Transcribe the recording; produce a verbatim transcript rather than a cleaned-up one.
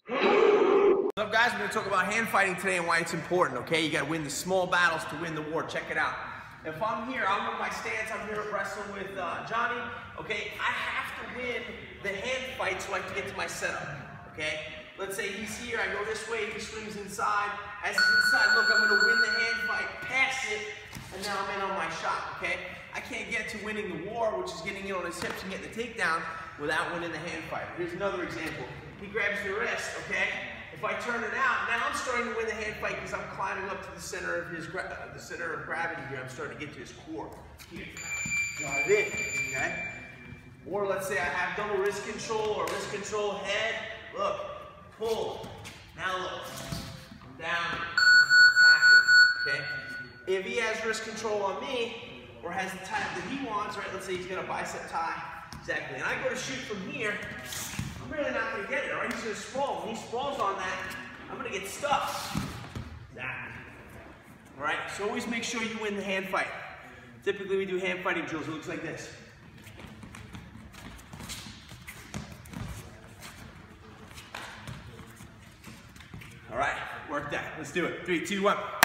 What's up, guys? We're going to talk about hand fighting today and why it's important, okay? You got to win the small battles to win the war. Check it out. If I'm here, I'm in my stance, I'm here wrestling with uh, Johnny, okay? I have to win the hand fight so I can get to my setup, okay? Let's say he's here, I go this way, he swings inside. As he's inside, look, I'm going to win the hand fight, pass it, and now I'm in on my shot, okay? I can't get to winning the war, which is getting in on his hips and getting the takedown, without winning the hand fight. Here's another example. He grabs the wrist, okay? If I turn it out, now I'm starting to win the hand fight because I'm climbing up to the center of his gra uh, the center of gravity here. I'm starting to get to his core. Here, drive in, okay? Or let's say I have double wrist control or wrist control head. Look, pull. Now look, I'm down, tapping, okay? If he has wrist control on me or has the type that he wants, right? Let's say he's got a bicep tie, exactly. And I go to shoot from here. I'm really not going to get it, all right? He's going to sprawl. When he sprawls on that, I'm going to get stuck. Exactly. All right? So always make sure you win the hand fight. Typically, we do hand fighting drills. It looks like this. All right. Work that. Let's do it. Three, two, one.